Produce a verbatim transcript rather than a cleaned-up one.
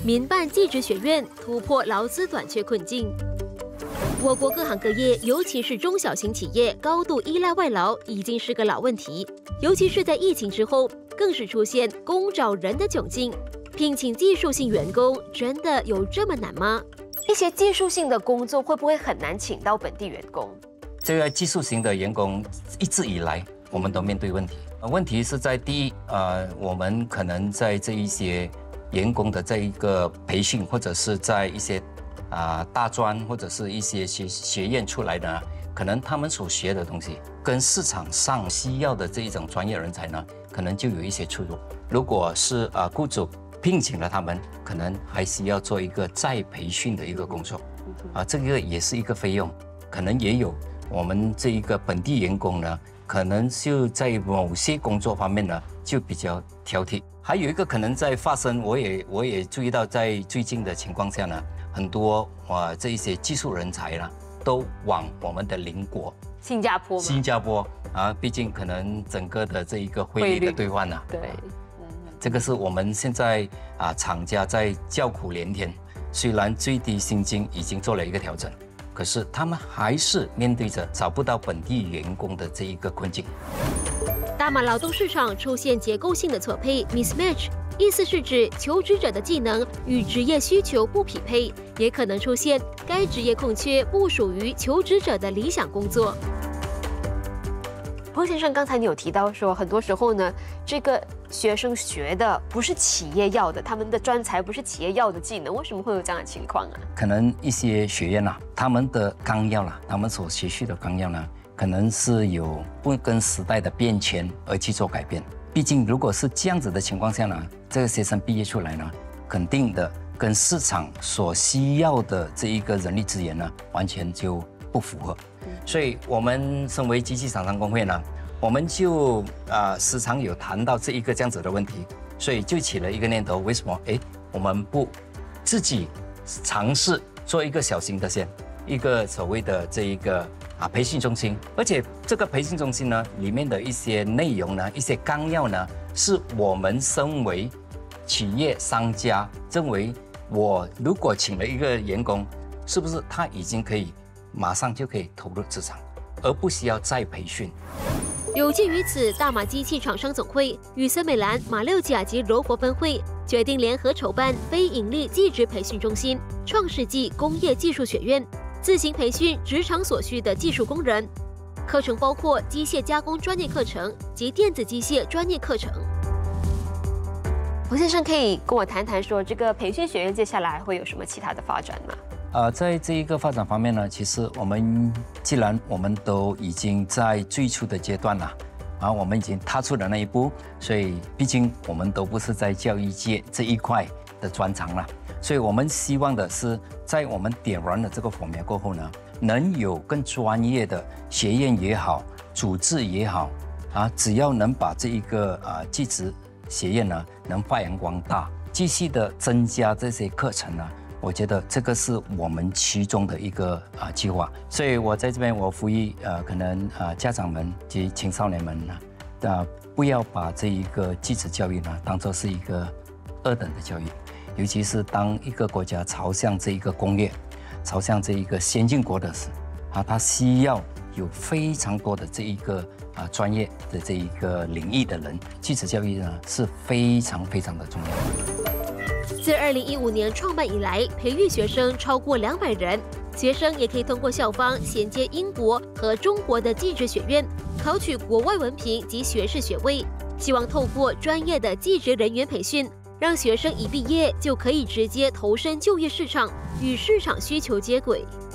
民办技职学院突破劳资短缺困境。我国各行各业，尤其是中小型企业，高度依赖外劳，已经是个老问题。尤其是在疫情之后，更是出现工找人的窘境。聘请技术性员工，真的有这么难吗？一些技术性的工作会不会很难请到本地员工？ 这个技术型的员工一直以来，我们都面对问题。问题是在第一，呃，我们可能在这一些员工的这一个培训，或者是在一些啊、呃、大专或者是一些学学院出来的，可能他们所学的东西跟市场上需要的这一种专业人才呢，可能就有一些出入。如果是啊、呃、雇主聘请了他们，可能还需要做一个再培训的一个工作，啊，这个也是一个费用，可能也有我们这一个本地员工呢。可能就在某些工作方面呢，就比较挑剔。还有一个可能在发生，我也我也注意到，在最近的情况下呢，很多啊这一些技术人才呢，都往我们的邻国新加坡。 新加坡啊，毕竟可能整个的这一个汇率的兑换呢， 对， 嗯，这个是我们现在啊厂家在叫苦连天。虽然最低薪金已经做了一个调整。可是他们还是面对着找不到本地员工的这一个困境。 大马劳动市场出现结构性的错配 mismatch， 意思是指求职者的技能与职业需求不匹配，也可能出现该职业空缺不属于求职者的理想工作。彭先生，刚才你有提到说，很多时候呢，这个学生学的不是企业要的，他们的专才不是企业要的技能，为什么会有这样的情况啊？ 可能一些学院啊，他们的纲要啦，他们所学习的纲要呢，可能是有不跟时代的变迁而去做改变。毕竟，如果是这样子的情况下呢，这个学生毕业出来呢，肯定的跟市场所需要的这一个人力资源呢，完全就不符合。所以，我们身为机器厂商工会呢，我们就啊、呃、时常有谈到这一个这样子的问题，所以就起了一个念头：为什么哎我们不自己尝试做一个小型的先，一个所谓的这一个啊培训中心？而且这个培训中心呢，里面的一些内容呢，一些纲要呢，是我们身为企业商家认为，我如果请了一个员工，是不是他已经可以马上就可以投入职场，而不需要再培训？ 有鉴于此，大马机器厂商总会与森美兰、马六甲及柔佛分会决定联合筹办非营利技职培训中心——创世纪工业技术学院，自行培训职场所需的技术工人。课程包括机械加工专业课程及电子机械专业课程。彭先生，可以跟我谈谈说，这个培训学院接下来会有什么其他的发展吗？ 呃，在这一个发展方面呢，其实我们既然我们都已经在最初的阶段了，啊，我们已经踏出了那一步，所以毕竟我们都不是在教育界这一块的专长了，所以我们希望的是，在我们点燃了这个火苗过后呢，能有更专业的学院也好，组织也好，啊，只要能把这一个啊技职学院呢能发扬光大，继续的增加这些课程呢。我觉得这个是我们其中的一个啊计划，所以我在这边我呼吁呃，可能啊家长们及青少年们呢，啊不要把这一个技职教育呢当作是一个二等的教育，尤其是当一个国家朝向这一个工业，朝向这一个先进国的时，啊，它需要有非常多的这一个啊专业的这一个领域的人，技职教育呢是非常非常的重要。 自二零一五年创办以来，培育学生超过两百人。学生也可以通过校方衔接英国和中国的技职学院，考取国外文凭及学士学位。希望透过专业的技职人员培训，让学生一毕业就可以直接投身就业市场，与市场需求接轨。